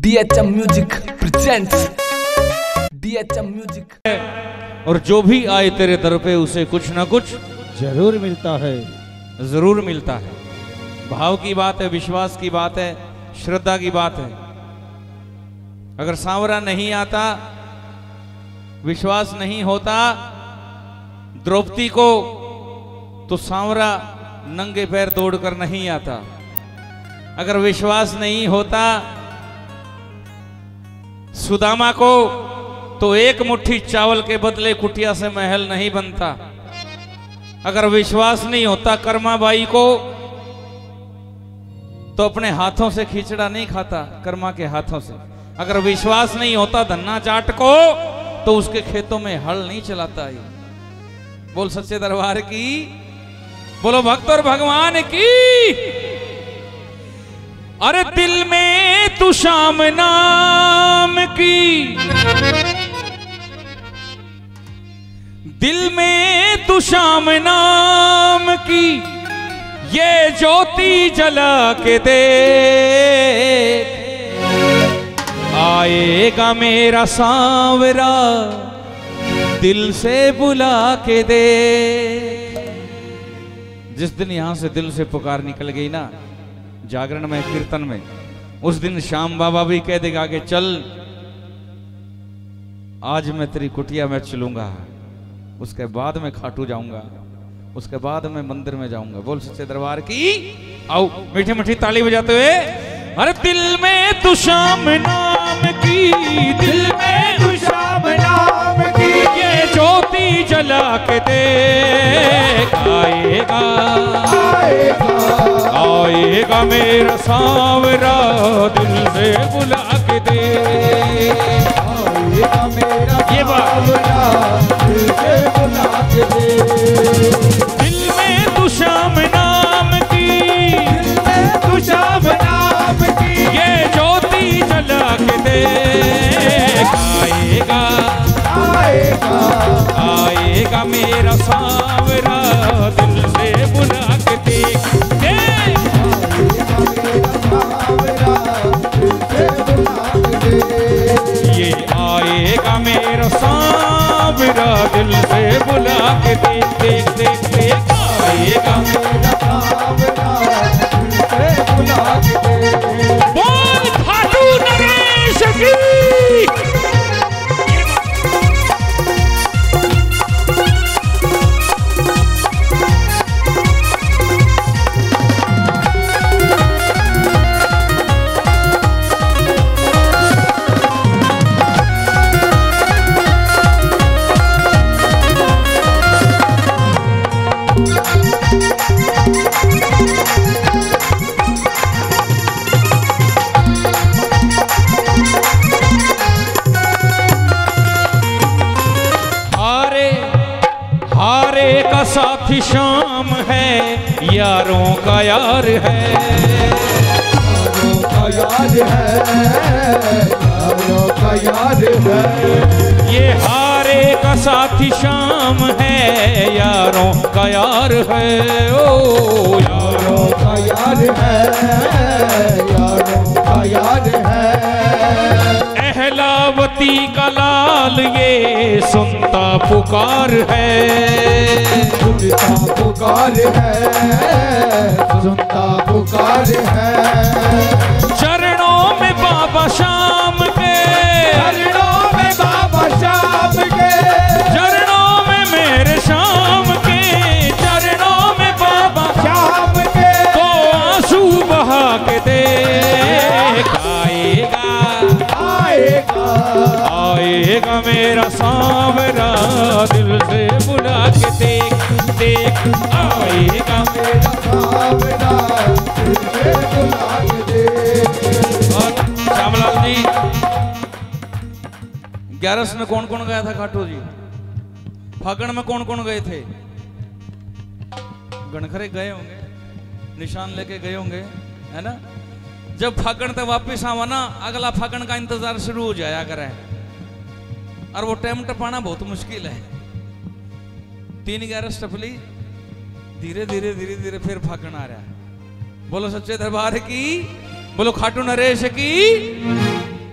DHM music presents DHM music. और जो भी आए तेरे दर पे उसे कुछ ना कुछ जरूर मिलता है, जरूर मिलता है। भाव की बात है, विश्वास की बात है, श्रद्धा की बात है। अगर सांवरा नहीं आता, विश्वास नहीं होता द्रौपदी को, तो सांवरा नंगे पैर दौड़कर नहीं आता। अगर विश्वास नहीं होता सुदामा को, तो एक मुट्ठी चावल के बदले कुटिया से महल नहीं बनता। अगर विश्वास नहीं होता कर्माबाई को, तो अपने हाथों से खिचड़ा नहीं खाता, कर्मा के हाथों से। अगर विश्वास नहीं होता धन्ना जाट को, तो उसके खेतों में हल नहीं चलाता है। बोल सच्चे दरबार की, बोलो भक्त और भगवान की। अरे दिल में तू शाम नाम की, दिल में तू शाम नाम की, ये ज्योति जला के दे, आएगा मेरा सांवरा दिल से बुला के दे। जिस दिन यहां से दिल से पुकार निकल गई ना, जागरण में, कीर्तन में, उस दिन श्याम बाबा भी कह देगा कि चल आज मैं तेरी कुटिया में चलूंगा, उसके बाद मैं खाटू जाऊंगा, उसके बाद मैं मंदिर में जाऊंगा। बोल सच्चे दरबार की। आओ मीठी मीठी ताली बजाते हुए। अरे दिल में तू शाम नाम की, दिल में तू शाम नाम की, ये ज्योति जला के दे, आएगा आएगा मेरा सांवरा दिल से बुला के दे, आएगा मेरा सांवरा दिल से बुला के दे। दिल में तू शाम नाम की, दिल में तू शाम नाम की, ये ज्योति जला के दे, आएगा आएगा आएगा मेरा सांवरा दिल से बुला के दे, ये आएगा मेरा सांवरा दिल से बुला के दे। देख देख देख, आएगा मेरा सांवरा दिल से बुला के दे। बोल खाटू नरेश की। साथी शाम है, यारों का यार है, यारों का यार है, यारों का यार है। ये हारे का साथी शाम है, यारों का यार है, ओ यारों का यार है, यारों का यार है। अहलावती का लाल ये सुनता पुकार है, सुनता पुकार है, सुनता पुकार है। चरणों में बाबा श्याम के, चरणों में बाबा श्याम के, चरणों में मेरे श्याम के, चरणों में बाबा श्याम के, तो आंसू बहा के दे, आएगा आएगा आएगा मेरा सांवरा दिल से बुला के देख देख, आएगा मेरा सांवरा दिल से बुला के देख। और श्यामलाल जी, 11 में कौन कौन गया था खाटू जी? फागण में कौन कौन गए थे? गणखरे गए होंगे, निशान लेके गए होंगे, है ना। जब फागण तक वापिस आवा ना, अगला फागण का इंतजार शुरू हो जाया करे, और वो टाइम टपाना बहुत मुश्किल है। 3-11 टपली, धीरे धीरे धीरे धीरे फिर फागण आ रहा है। बोलो सच्चे दरबार की, बोलो खाटू नरेश की।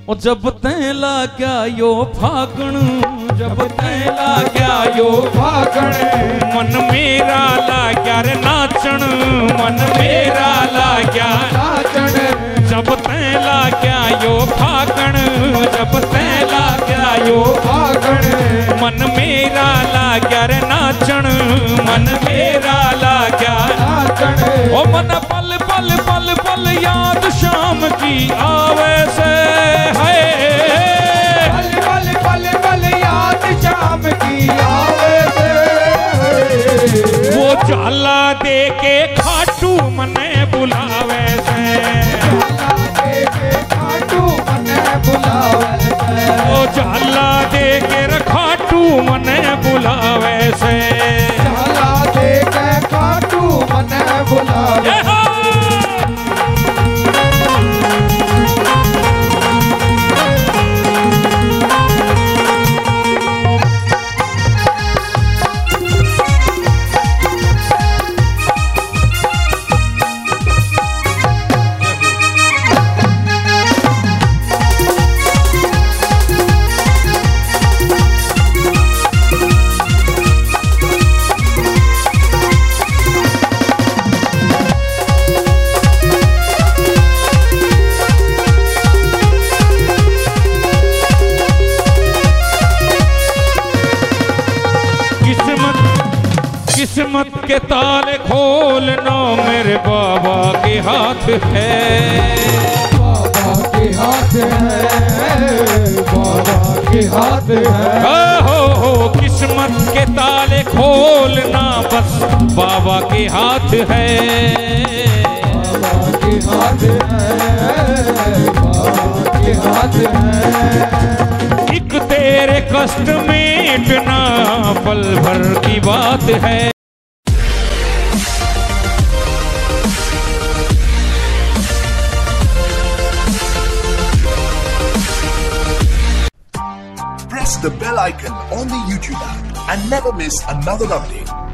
और जब तैला क्या यो फागण, जब तैला क्या यो फागण, मन मेरा लाग्या रे नाचण, मन मेरा लाग्या नाचण। जब तैला क्या यो फागण, जब तैला क्या यो फागण, मन मेरा लाग्या रे नाचण, मन मेरा लाग्या नाचण। ओ मन पल पल पल पल याद शाम की आवे से, वो जाला दे के खाटू मने बुलावे से, खाटू मने बुलावे से। वो जाला दे के खाटू मने बुलावे से, जाला दे के खाटू मने बुलावे। किस्मत के ताले खोलना मेरे बाबा के हाथ है, बाबा के हाथ है, बाबा के हाथ है। हो किस्मत के ताले खोलना बस बाबा के हाथ है, बाबा के हाथ है, बाबा के हाथ है। एक तेरे कष्ट मिटना पल भर की बात है। Press the bell icon on the YouTube app and never miss another update.